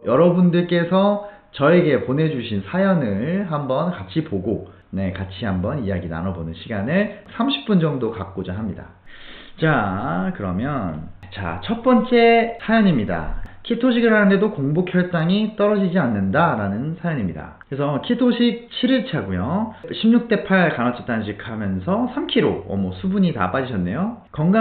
여러분들께서 저에게 보내주신 사연을 한번 같이 보고 같이 한번 이야기 나눠보는 시간을 30분 정도 갖고자 합니다. 자, 그러면 첫 번째 사연입니다. 키토식을 하는데도 공복 혈당이 떨어지지 않는다라는 사연입니다. 그래서 키토식 7일차고요. 16대 8 간헐적 단식 하면서 3kg, 수분이 다 빠지셨네요.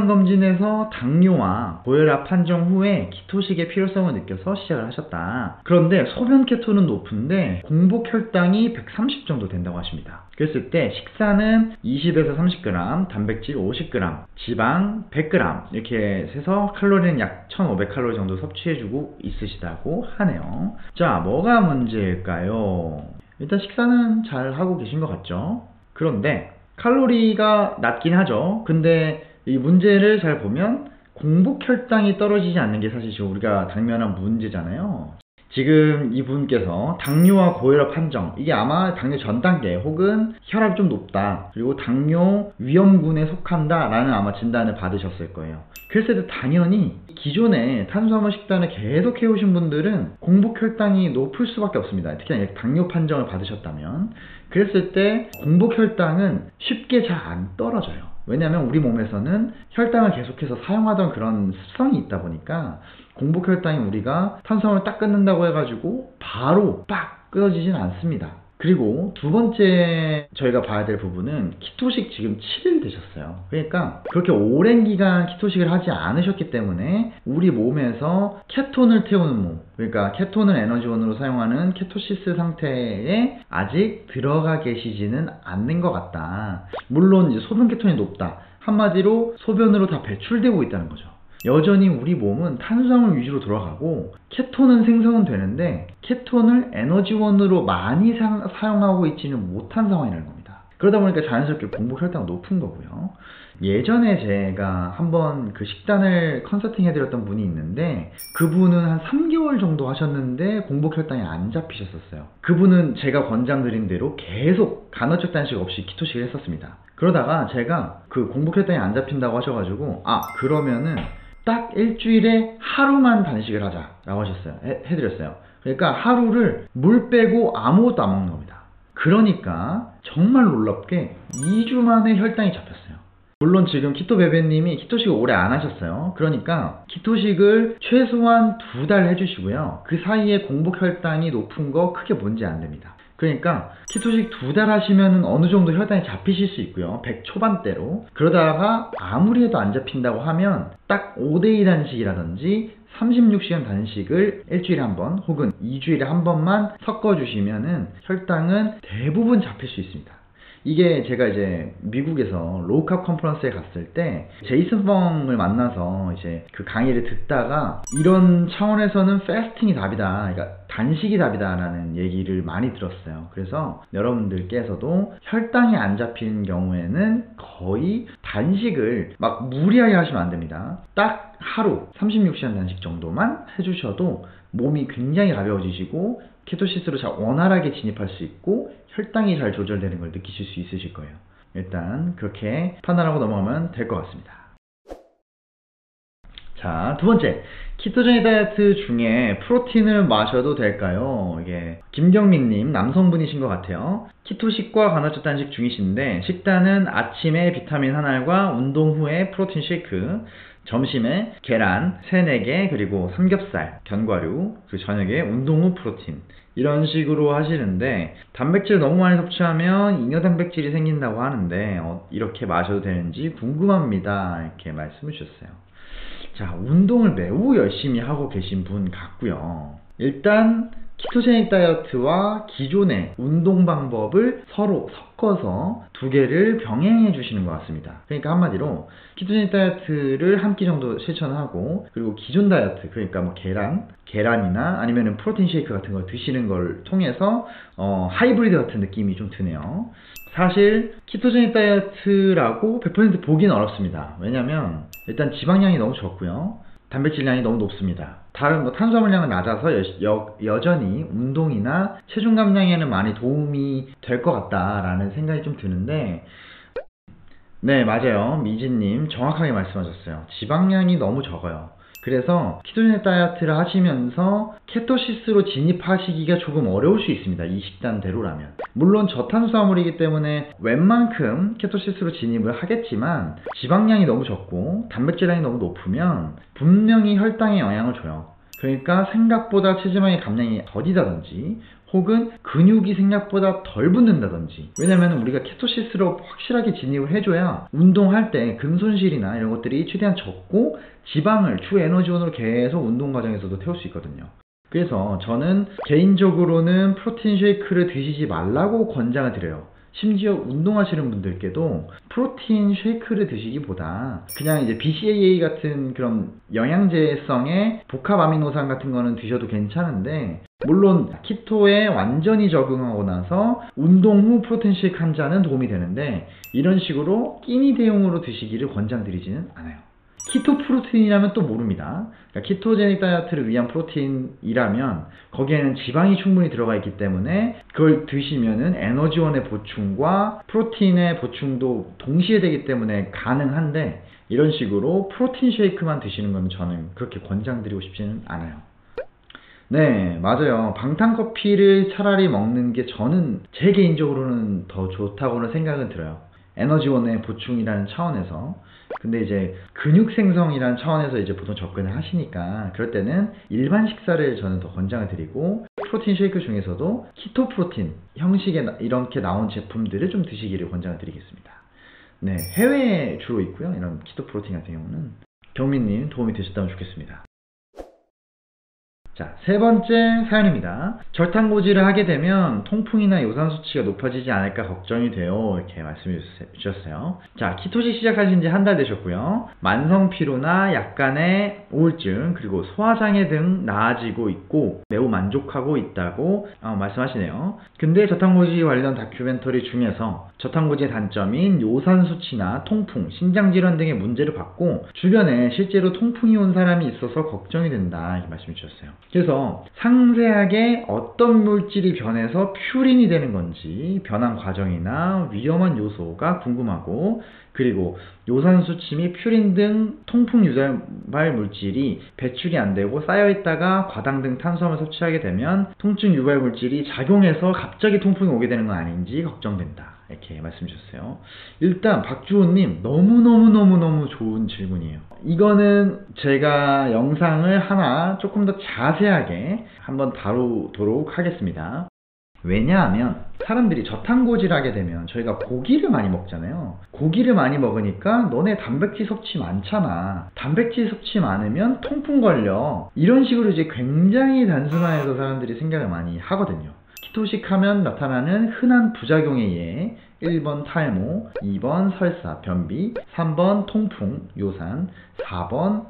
건강검진에서 당뇨와 고혈압 판정 후에 키토식의 필요성을 느껴서 시작을 하셨다. 그런데 소변 케톤은 높은데 공복 혈당이 130 정도 된다고 하십니다. 그랬을 때 식사는 20에서 30g, 단백질 50g, 지방 100g 이렇게 해서 칼로리는 약 1500칼로리 정도 섭취해주고 있으시다고 하네요. 자, 뭐가 문제일까요? 일단 식사는 잘 하고 계신 것 같죠? 그런데 칼로리가 낮긴 하죠. 근데 이 문제를 잘 보면 공복 혈당이 떨어지지 않는 게 사실 지금 우리가 당면한 문제잖아요. 지금 이분께서 당뇨와 고혈압 판정, 이게 아마 당뇨 전 단계 혹은 혈압이 좀 높다, 그리고 당뇨 위험군에 속한다 라는 아마 진단을 받으셨을 거예요. 그랬을 때 당연히 기존에 탄수화물 식단을 계속 해오신 분들은 공복 혈당이 높을 수밖에 없습니다. 특히나 당뇨 판정을 받으셨다면. 그랬을 때 공복 혈당은 쉽게 잘 안 떨어져요. 왜냐하면 우리 몸에서는 혈당을 계속해서 사용하던 그런 습성이 있다 보니까 공복 혈당이 우리가 탄수화물을 딱 끊는다고 해가지고 바로 빡 끊어지진 않습니다. 그리고 두 번째 저희가 봐야 될 부분은 키토식 지금 7일 되셨어요. 그러니까 그렇게 오랜 기간 키토식을 하지 않으셨기 때문에 우리 몸에서 케톤을 태우는 몸, 그러니까 케톤을 에너지원으로 사용하는 케토시스 상태에 아직 들어가 계시지는 않는 것 같다. 물론 이제 소변 케톤이 높다, 한마디로 소변으로 다 배출되고 있다는 거죠. 여전히 우리 몸은 탄수화물 위주로 돌아가고 케톤은 생성은 되는데 케톤을 에너지원으로 많이 사용하고 있지는 못한 상황이라는 겁니다. 그러다 보니까 자연스럽게 공복 혈당이 높은 거고요. 예전에 제가 한번 그 식단을 컨설팅 해드렸던 분이 있는데 그분은 한 3개월 정도 하셨는데 공복 혈당이 안 잡히셨었어요. 그분은 제가 권장드린 대로 계속 간헐적 단식 없이 키토식을 했었습니다. 그러다가 제가 그 공복 혈당이 안 잡힌다고 하셔가지고 그러면은 딱 일주일에 하루만 단식을 하자라고 하셨어요. 해드렸어요. 그러니까 하루를 물 빼고 아무것도 안 먹는 겁니다. 그러니까 정말 놀랍게 2주 만에 혈당이 잡혔어요. 물론 지금 키토베베님이 키토식을 오래 안 하셨어요. 그러니까 키토식을 최소한 2달 해주시고요. 그 사이에 공복 혈당이 높은 거 크게 문제 안 됩니다. 그러니까 키토식 2달 하시면 어느 정도 혈당이 잡히실 수 있고요. 100 초반대로. 그러다가 아무리 해도 안 잡힌다고 하면 딱 5대2 단식이라든지 36시간 단식을 일주일에 한 번 혹은 2주일에 한 번만 섞어주시면은 혈당은 대부분 잡힐 수 있습니다. 이게 제가 이제 미국에서 로우캅 컨퍼런스에 갔을 때 제이슨 펑을 만나서 이제 그 강의를 듣다가 이런 차원에서는 패스팅이 답이다, 그러니까 단식이 답이다 라는 얘기를 많이 들었어요. 그래서 여러분들께서도 혈당이 안 잡히는 경우에는 거의 단식을 막 무리하게 하시면 안 됩니다. 딱 하루 36시간 단식 정도만 해주셔도 몸이 굉장히 가벼워지시고 케토시스로 잘 원활하게 진입할 수 있고 혈당이 잘 조절되는 걸 느끼실 수 있으실 거예요. 일단 그렇게 판단하고 넘어가면 될 것 같습니다. 자, 두 번째, 키토제닉 다이어트 중에 프로틴을 마셔도 될까요? 이게 김경민님, 남성분이신 것 같아요. 키토식과 간헐적 단식 중이신데 식단은 아침에 비타민 한 알과 운동 후에 프로틴 쉐이크, 점심에 계란 3, 4개, 그리고 삼겹살, 견과류, 그리고 저녁에 운동 후 프로틴, 이런 식으로 하시는데 단백질을 너무 많이 섭취하면 잉여 단백질이 생긴다고 하는데 이렇게 마셔도 되는지 궁금합니다, 이렇게 말씀을 주셨어요. 자, 운동을 매우 열심히 하고 계신 분 같고요. 일단 키토제닉 다이어트와 기존의 운동 방법을 서로 섞어서 두 개를 병행해 주시는 것 같습니다. 그러니까 한마디로 키토제닉 다이어트를 한 끼 정도 실천하고, 그리고 기존 다이어트, 그러니까 뭐 계란이나 아니면 프로틴 쉐이크 같은 걸 드시는 걸 통해서 하이브리드 같은 느낌이 좀 드네요. 사실 키토제닉 다이어트라고 100% 보기는 어렵습니다. 왜냐면 일단 지방량이 너무 적고요, 단백질량이 너무 높습니다. 다른 탄수화물량은 낮아서 여전히 운동이나 체중 감량에는 많이 도움이 될 것 같다라는 생각이 좀 드는데, 네, 맞아요. 미진님 정확하게 말씀하셨어요. 지방량이 너무 적어요. 그래서 키토제닉 다이어트를 하시면서 케토시스로 진입하시기가 조금 어려울 수 있습니다. 이 식단대로라면. 물론 저탄수화물이기 때문에 웬만큼 케토시스로 진입을 하겠지만 지방량이 너무 적고 단백질량이 너무 높으면 분명히 혈당에 영향을 줘요. 그러니까 생각보다 체지방의 감량이 더디다든지 혹은 근육이 생각보다 덜 붙는다든지. 왜냐면 우리가 케토시스로 확실하게 진입을 해줘야 운동할 때 근손실이나 이런 것들이 최대한 적고 지방을 주 에너지원으로 계속 운동 과정에서도 태울 수 있거든요. 그래서 저는 개인적으로는 프로틴 쉐이크를 드시지 말라고 권장을 드려요. 심지어 운동하시는 분들께도 프로틴 쉐이크를 드시기보다 그냥 이제 BCAA 같은 그런 영양제성의 복합 아미노산 같은 거는 드셔도 괜찮은데, 물론 키토에 완전히 적응하고 나서 운동 후 프로틴 쉐이크 한 잔은 도움이 되는데, 이런 식으로 끼니 대용으로 드시기를 권장드리지는 않아요. 키토 프로틴이라면 또 모릅니다. 그러니까 키토제닉 다이어트를 위한 프로틴이라면 거기에는 지방이 충분히 들어가 있기 때문에 그걸 드시면은 에너지원의 보충과 프로틴의 보충도 동시에 되기 때문에 가능한데, 이런 식으로 프로틴 쉐이크만 드시는 건 저는 그렇게 권장드리고 싶지는 않아요. 네, 맞아요. 방탄커피를 차라리 먹는 게 저는 제 개인적으로는 더 좋다고는 생각은 들어요. 에너지원의 보충이라는 차원에서. 근데 이제 근육 생성이라는 차원에서 이제 보통 접근을 하시니까 그럴 때는 일반 식사를 저는 더 권장을 드리고, 프로틴 쉐이크 중에서도 키토 프로틴 형식의 이렇게 나온 제품들을 좀 드시기를 권장을 드리겠습니다. 네, 해외에 주로 있고요. 이런 키토 프로틴 같은 경우는. 경민님 도움이 되셨다면 좋겠습니다. 자, 세 번째 사연입니다. 절탄고지를 하게 되면 통풍이나 요산 수치가 높아지지 않을까 걱정이 돼요. 이렇게 말씀해 주셨어요. 자, 키토식 시작하신 지 한 달 되셨고요. 만성 피로나 약간의 우울증 그리고 소화장애 등 나아지고 있고 매우 만족하고 있다고 말씀하시네요. 근데 저탄고지 관련 다큐멘터리 중에서 저탄고지의 단점인 요산 수치나 통풍, 신장질환 등의 문제를 받고 주변에 실제로 통풍이 온 사람이 있어서 걱정이 된다 이렇게 말씀해 주셨어요. 그래서 상세하게 어떤 물질이 변해서 퓨린이 되는 건지, 변한 과정이나 위험한 요소가 궁금하고, 그리고 요산 수치 및 퓨린 등 통풍 유발 물질이 배출이 안 되고 쌓여있다가 과당 등 탄수화물 섭취하게 되면 통증 유발 물질이 작용해서 갑자기 통풍이 오게 되는 건 아닌지 걱정된다 이렇게 말씀 주셨어요. 일단 박주호님 너무너무 좋은 질문이에요. 이거는 제가 영상을 하나 조금 더 자세하게 한번 다루도록 하겠습니다. 왜냐하면 사람들이 저탄고지를 하게 되면 저희가 고기를 많이 먹잖아요. 고기를 많이 먹으니까 너네 단백질 섭취 많잖아, 단백질 섭취 많으면 통풍 걸려, 이런 식으로 이제 굉장히 단순화해서 사람들이 생각을 많이 하거든요. 키토식 하면 나타나는 흔한 부작용에 의해 1번 탈모, 2번 설사, 변비, 3번 통풍, 요산, 4번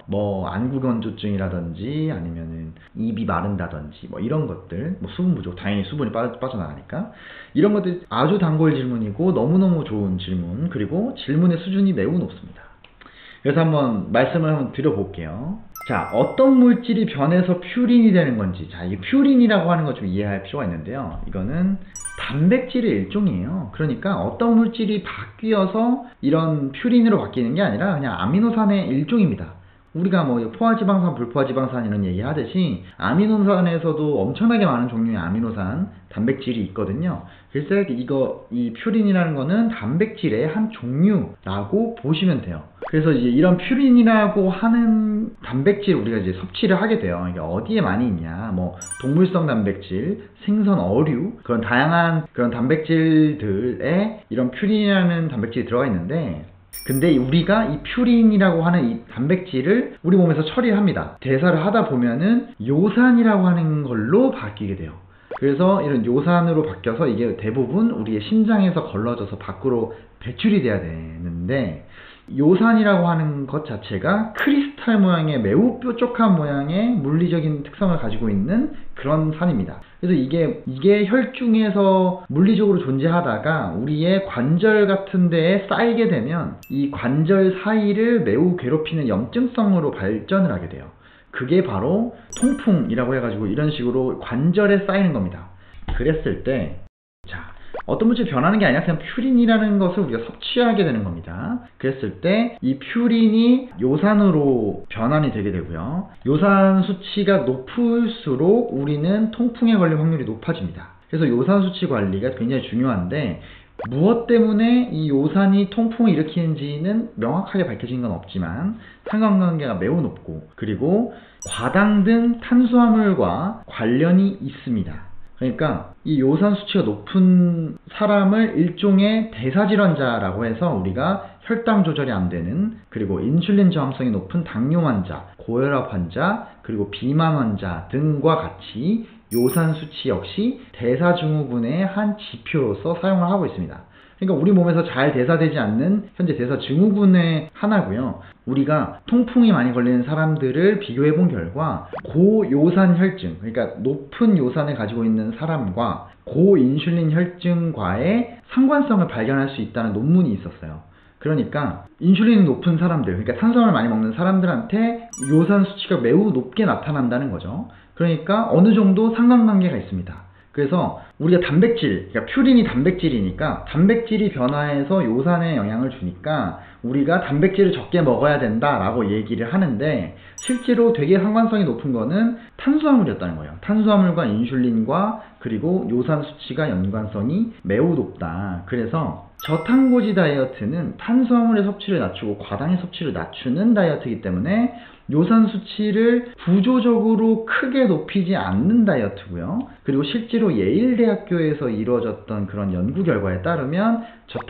안구건조증이라든지 아니면은 입이 마른다든지 이런 것들, 수분 부족, 당연히 수분이 빠져나가니까 이런 것들 아주 단골 질문이고 너무너무 좋은 질문, 그리고 질문의 수준이 매우 높습니다. 그래서 한번 말씀을 한번 드려볼게요. 자, 어떤 물질이 변해서 퓨린이 되는 건지. 자, 이 퓨린이라고 하는 거 좀 이해할 필요가 있는데요. 이거는 단백질의 일종이에요. 그러니까 어떤 물질이 바뀌어서 이런 퓨린으로 바뀌는 게 아니라 그냥 아미노산의 일종입니다. 우리가 포화지방산, 불포화지방산 이런 얘기 하듯이 아미노산에서도 엄청나게 많은 종류의 아미노산, 단백질이 있거든요. 그래서 이 퓨린이라는 거는 단백질의 한 종류라고 보시면 돼요. 그래서 이제 이런 퓨린이라고 하는 단백질 우리가 이제 섭취를 하게 돼요. 이게 어디에 많이 있냐? 동물성 단백질, 생선, 어류, 그런 다양한 그런 단백질들에 이런 퓨린이라는 단백질이 들어가 있는데, 근데 우리가 이 퓨린이라고 하는 이 단백질을 우리 몸에서 처리를 합니다. 대사를 하다 보면은 요산이라고 하는 걸로 바뀌게 돼요. 그래서 이런 요산으로 바뀌어서 이게 대부분 우리의 심장에서 걸러져서 밖으로 배출이 돼야 되는데, 요산이라고 하는 것 자체가 크리스탈 모양의 매우 뾰족한 모양의 물리적인 특성을 가지고 있는 그런 산입니다. 그래서 이게 혈중에서 물리적으로 존재하다가 우리의 관절 같은 데에 쌓이게 되면 이 관절 사이를 매우 괴롭히는 염증성으로 발전을 하게 돼요. 그게 바로 통풍이라고 해가지고 이런 식으로 관절에 쌓이는 겁니다. 그랬을 때, 자, 어떤 물질이 변하는 게 아니라 그냥 퓨린이라는 것을 우리가 섭취하게 되는 겁니다. 그랬을 때 이 퓨린이 요산으로 변환이 되게 되고요. 요산 수치가 높을수록 우리는 통풍에 걸릴 확률이 높아집니다. 그래서 요산 수치 관리가 굉장히 중요한데, 무엇 때문에 이 요산이 통풍을 일으키는지는 명확하게 밝혀진 건 없지만 상관관계가 매우 높고, 그리고 과당 등 탄수화물과 관련이 있습니다. 그러니까 이 요산 수치가 높은 사람을 일종의 대사질환자라고 해서 우리가 혈당 조절이 안 되는, 그리고 인슐린 저항성이 높은 당뇨 환자, 고혈압 환자, 그리고 비만 환자 등과 같이 요산 수치 역시 대사증후군의 한 지표로서 사용을 하고 있습니다. 그러니까 우리 몸에서 잘 대사되지 않는 현재 대사증후군의 하나고요. 우리가 통풍이 많이 걸리는 사람들을 비교해 본 결과 고요산 혈증, 그러니까 높은 요산을 가지고 있는 사람과 고인슐린 혈증과의 상관성을 발견할 수 있다는 논문이 있었어요. 그러니까 인슐린이 높은 사람들, 그러니까 탄수화물 많이 먹는 사람들한테 요산 수치가 매우 높게 나타난다는 거죠. 그러니까 어느 정도 상관관계가 있습니다. 그래서 우리가 단백질, 그러니까 퓨린이 단백질이니까 단백질이 변화해서 요산에 영향을 주니까 우리가 단백질을 적게 먹어야 된다라고 얘기를 하는데, 실제로 되게 상관성이 높은 거는 탄수화물이었다는 거예요. 탄수화물과 인슐린과 그리고 요산 수치가 연관성이 매우 높다. 그래서 저탄고지 다이어트는 탄수화물의 섭취를 낮추고 과당의 섭취를 낮추는 다이어트이기 때문에 요산 수치를 구조적으로 크게 높이지 않는 다이어트고요. 그리고 실제로 예일대학교에서 이루어졌던 그런 연구 결과에 따르면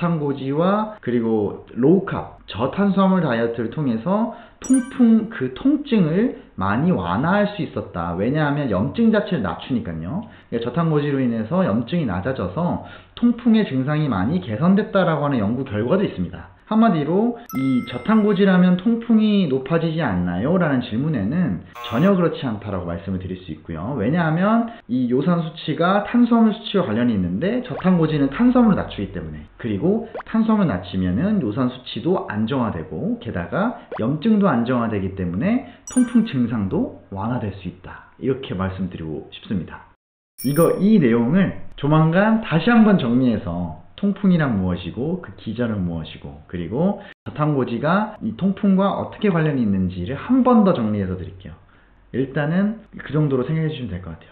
저탄고지와 그리고 로우캅, 저탄수화물 다이어트를 통해서 통풍, 그 통증을 많이 완화할 수 있었다. 왜냐하면 염증 자체를 낮추니까요. 저탄고지로 인해서 염증이 낮아져서 통풍의 증상이 많이 개선됐다라고 하는 연구 결과도 있습니다. 한마디로 이 저탄고지라면 통풍이 높아지지 않나요? 라는 질문에는 전혀 그렇지 않다라고 말씀을 드릴 수 있고요. 왜냐하면 이 요산 수치가 탄수화물 수치와 관련이 있는데 저탄고지는 탄수화물을 낮추기 때문에, 그리고 탄수화물을 낮추면은 요산 수치도 안정화되고 게다가 염증도 안정화되기 때문에 통풍 증상도 완화될 수 있다. 이렇게 말씀드리고 싶습니다. 이 내용을 조만간 다시 한번 정리해서 통풍이란 무엇이고 그 기전은 무엇이고 그리고 저탄고지가 이 통풍과 어떻게 관련이 있는지를 한 번 더 정리해서 드릴게요. 일단은 그 정도로 생각해 주시면 될 것 같아요.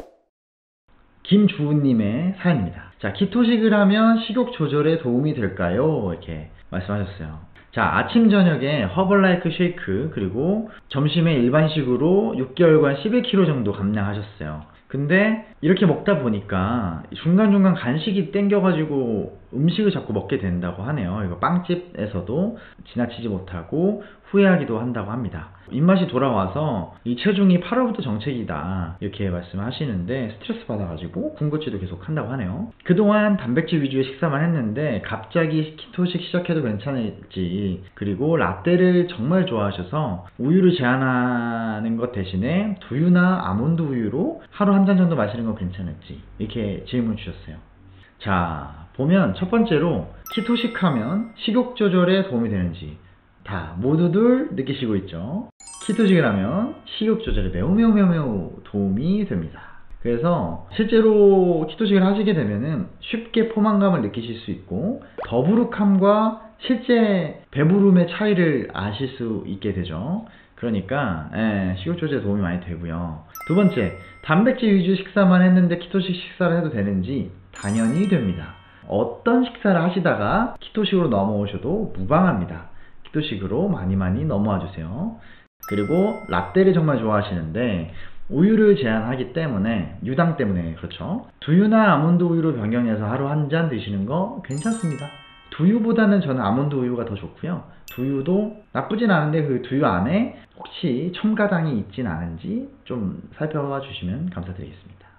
김주은님의 사연입니다. 자, 키토식을 하면 식욕 조절에 도움이 될까요? 이렇게 말씀하셨어요. 자, 아침 저녁에 허벌라이프 쉐이크, 그리고 점심에 일반식으로 6개월간 11kg 정도 감량하셨어요. 근데 이렇게 먹다 보니까 중간중간 간식이 땡겨가지고 음식을 자꾸 먹게 된다고 하네요. 이거 빵집에서도 지나치지 못하고 후회하기도 한다고 합니다. 입맛이 돌아와서 이 체중이 8월부터 정체기다 이렇게 말씀하시는데 스트레스 받아가지고 군것질도 계속 한다고 하네요. 그동안 단백질 위주의 식사만 했는데 갑자기 키토식 시작해도 괜찮을지, 그리고 라떼를 정말 좋아하셔서 우유를 제한하는 것 대신에 두유나 아몬드 우유로 하루 한 잔 정도 마시는 건 괜찮을지 이렇게 질문 주셨어요. 자, 보면 첫 번째로 키토식 하면 식욕 조절에 도움이 되는지 다 모두들 느끼시고 있죠. 키토식을 하면 식욕 조절에 매우 도움이 됩니다. 그래서 실제로 키토식을 하시게 되면은 쉽게 포만감을 느끼실 수 있고 더부룩함과 실제 배부름의 차이를 아실 수 있게 되죠. 그러니까 식욕 조절에 도움이 많이 되고요. 두 번째, 단백질 위주 식사만 했는데 키토식 식사를 해도 되는지 당연히 됩니다. 어떤 식사를 하시다가 키토식으로 넘어오셔도 무방합니다. 키토식으로 많이 넘어와 주세요. 그리고 라떼를 정말 좋아하시는데 우유를 제한하기 때문에, 유당 때문에 그렇죠. 두유나 아몬드 우유로 변경해서 하루 한 잔 드시는 거 괜찮습니다. 두유보다는 저는 아몬드 우유가 더 좋고요. 두유도 나쁘진 않은데 그 두유 안에 혹시 첨가당이 있진 않은지 좀 살펴봐 주시면 감사드리겠습니다.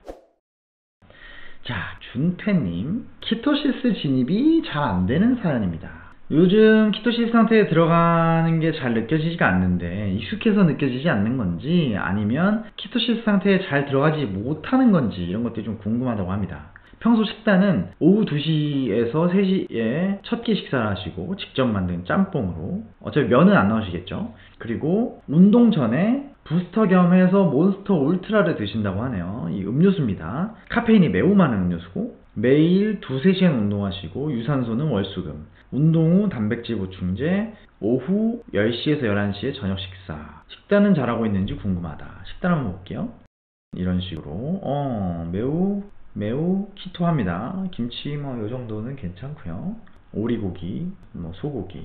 자, 준태님, 키토시스 진입이 잘 안 되는 사연입니다. 요즘 키토시스 상태에 들어가는 게 잘 느껴지지가 않는데 익숙해서 느껴지지 않는 건지 아니면 키토시스 상태에 잘 들어가지 못하는 건지 이런 것들이 좀 궁금하다고 합니다. 평소 식단은 오후 2시에서 3시에 첫 끼 식사를 하시고 직접 만든 짬뽕으로, 어차피 면은 안 넣으시겠죠. 그리고 운동 전에 부스터 겸해서 몬스터 울트라를 드신다고 하네요. 이 음료수입니다. 카페인이 매우 많은 음료수고 매일 2-3시간 운동하시고 유산소는 월수금, 운동 후 단백질 보충제, 오후 10시에서 11시에 저녁 식사. 식단은 잘하고 있는지 궁금하다. 식단 한번 볼게요. 이런 식으로 매우 키토합니다. 김치 요 정도는 괜찮고요. 오리고기, 소고기.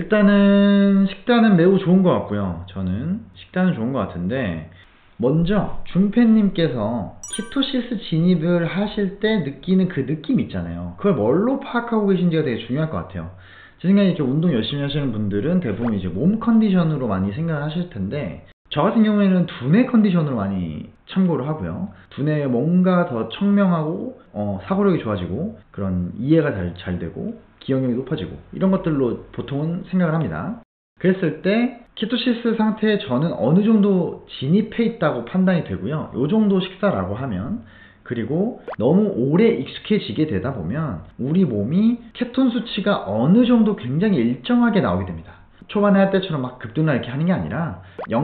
일단은 식단은 매우 좋은 것 같고요. 저는 식단은 좋은 것 같은데, 먼저 준팬님께서 키토시스 진입을 하실 때 느끼는 그 느낌 있잖아요. 그걸 뭘로 파악하고 계신지가 되게 중요할 것 같아요. 제 생각에 이렇게 운동 열심히 하시는 분들은 대부분 이제 몸 컨디션으로 많이 생각을 하실 텐데, 저 같은 경우에는 두뇌 컨디션으로 많이 참고를 하고요. 두뇌에 뭔가 더 청명하고 사고력이 좋아지고 그런 이해가 잘 되고 기억력이 높아지고 이런 것들로 보통은 생각을 합니다. 그랬을 때 키토시스 상태에 저는 어느 정도 진입해 있다고 판단이 되고요. 요 정도 식사라고 하면, 그리고 너무 오래 익숙해지게 되다 보면 우리 몸이 케톤 수치가 어느 정도 굉장히 일정하게 나오게 됩니다. 초반에 할 때처럼 막 급등나 이렇게 하는 게 아니라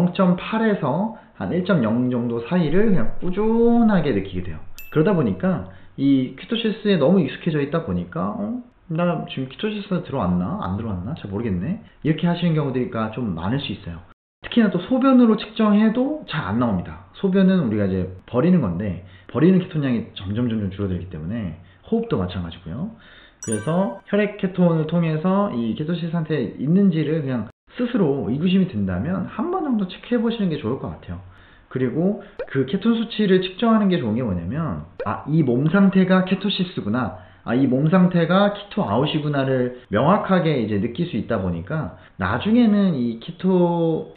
0.8에서 한 1.0 정도 사이를 그냥 꾸준하게 느끼게 돼요. 그러다 보니까 이 키토시스에 너무 익숙해져 있다 보니까 나 지금 키토시스 들어왔나? 안 들어왔나? 잘 모르겠네. 이렇게 하시는 경우들이 좀 많을 수 있어요. 특히나 또 소변으로 측정해도 잘 안 나옵니다. 소변은 우리가 이제 버리는 건데, 버리는 케톤량이 점점 줄어들기 때문에 호흡도 마찬가지고요. 그래서 혈액 케톤을 통해서 이 키토시스 상태에 있는지를 그냥 스스로 의구심이 든다면 한 번 정도 체크해 보시는 게 좋을 것 같아요. 그리고 그 케톤 수치를 측정하는 게 좋은 게 뭐냐면, 이 몸 상태가 케토시스구나, 이 몸 상태가 키토 아웃이구나를 명확하게 이제 느낄 수 있다 보니까 나중에는 이 케톤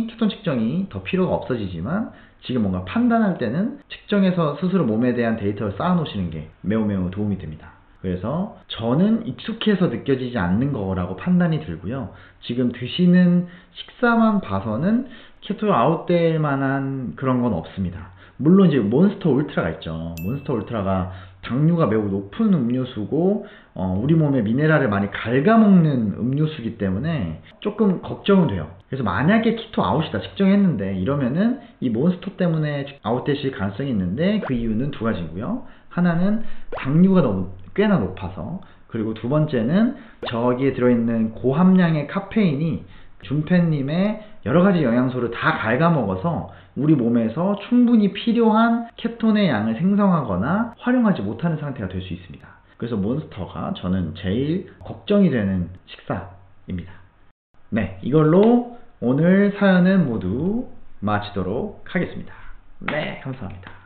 측정이 더 필요가 없어지지만, 지금 뭔가 판단할 때는 측정해서 스스로 몸에 대한 데이터를 쌓아 놓으시는 게 매우 도움이 됩니다. 그래서 저는 익숙해서 느껴지지 않는 거라고 판단이 들고요. 지금 드시는 식사만 봐서는 케토 아웃될 만한 그런 건 없습니다. 물론 이제 몬스터 울트라가 있죠. 몬스터 울트라가 당류가 매우 높은 음료수고 우리 몸에 미네랄을 많이 갉아먹는 음료수이기 때문에 조금 걱정은 돼요. 그래서 만약에 키토 아웃이다 측정했는데 이러면은 이 몬스터 때문에 아웃되실 가능성이 있는데, 그 이유는 두 가지고요. 하나는 당류가 꽤나 높아서, 그리고 두 번째는 저기에 들어있는 고함량의 카페인이 준팬님의 여러 가지 영양소를 다 갉아먹어서 우리 몸에서 충분히 필요한 케톤의 양을 생성하거나 활용하지 못하는 상태가 될 수 있습니다. 그래서 몬스터가 저는 제일 걱정이 되는 식사입니다. 네, 이걸로 오늘 사연은 모두 마치도록 하겠습니다. 네, 감사합니다.